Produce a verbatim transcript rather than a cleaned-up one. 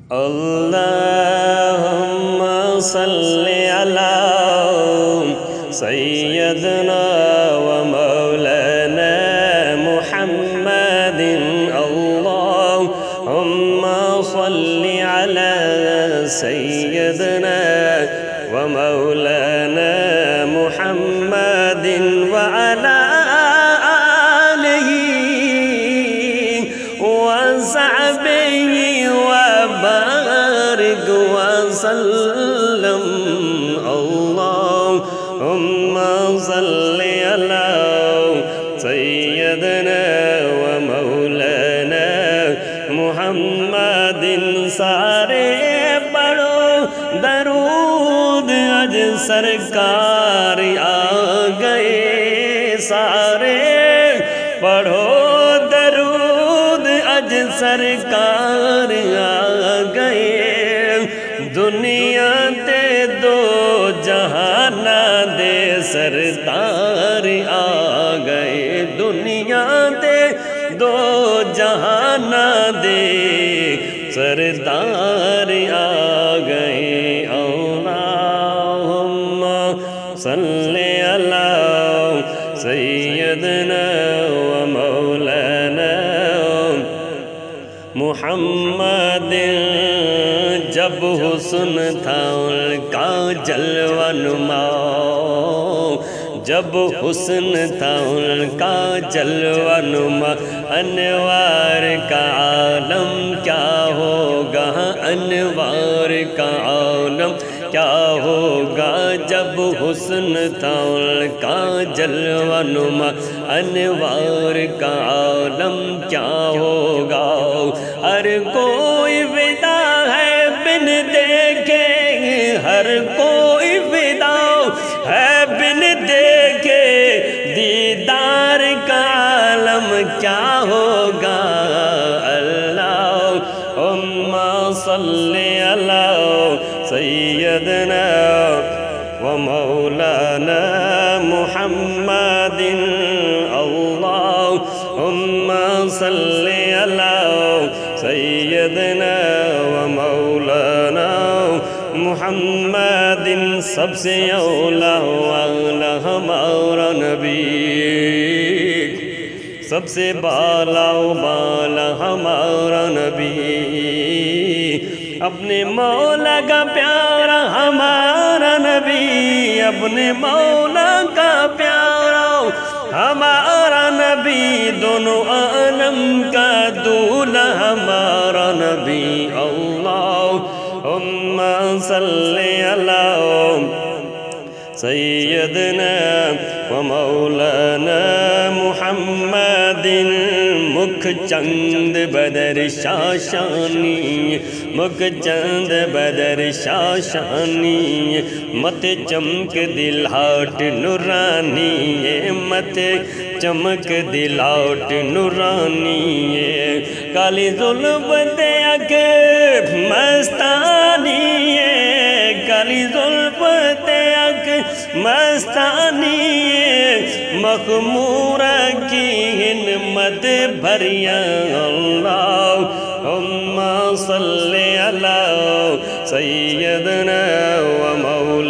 اللہم صلی علی سیدنا و مولانا محمد اللہم صلی علی سیدنا و مولانا محمد وعلی آلہ وصحبہ وبارک وسلم اللہم صلی علی سیدنا و مولانا محمد سارے پڑھو درود اج سرکار آ گئے سارے پڑھو درود اج سرکار آ گئے دنیا تے دو جہانہ دے سردار آ گئے دنیا تے دو جہانہ دے سردار آ گئے اللہم صلی علی سیدنا و مولانا محمد جب حسن تھا ان کا جلوہ نما جب حسن تھا ان کا جلوہ نما انوار کا عالم کیا ہوگا انوار کا عالم کیا ہوگا جب حسن تھا ان کا جلوہ نما انوار کا عالم کیا ہوگا ہر کوئی فدا ہے بن دیکھے ہر کوئی فدا ہے بن دیکھے دیدار کا عالم کیا ہوگا اللہم صلی علی سیدنا و مولانا محمد اللہم صلی علی سیدنا و مولانا محمد سب سے اولا والا ہمارا نبی سب سے بالا و بالا ہمارا نبی اپنے مولا کا پیارا ہمارا نبی اپنے مولا کا پیارا ہمارا نبی دونوں عالم کا دولہ ہمارا نبی اللہم صلی علی سیدنا و مولانا محمد مکھ چند بدر شاشانی مکھ چند بدر شاشانی مت چمک دلاٹ نورانی مت چمک دلاٹ نورانی کالی ظلم دے اکھ مستانی کالی ظلم دے اکھ مستانی مخمورہ کی ہنمت بھریا اللہم صلی علی سیدنا و مولانا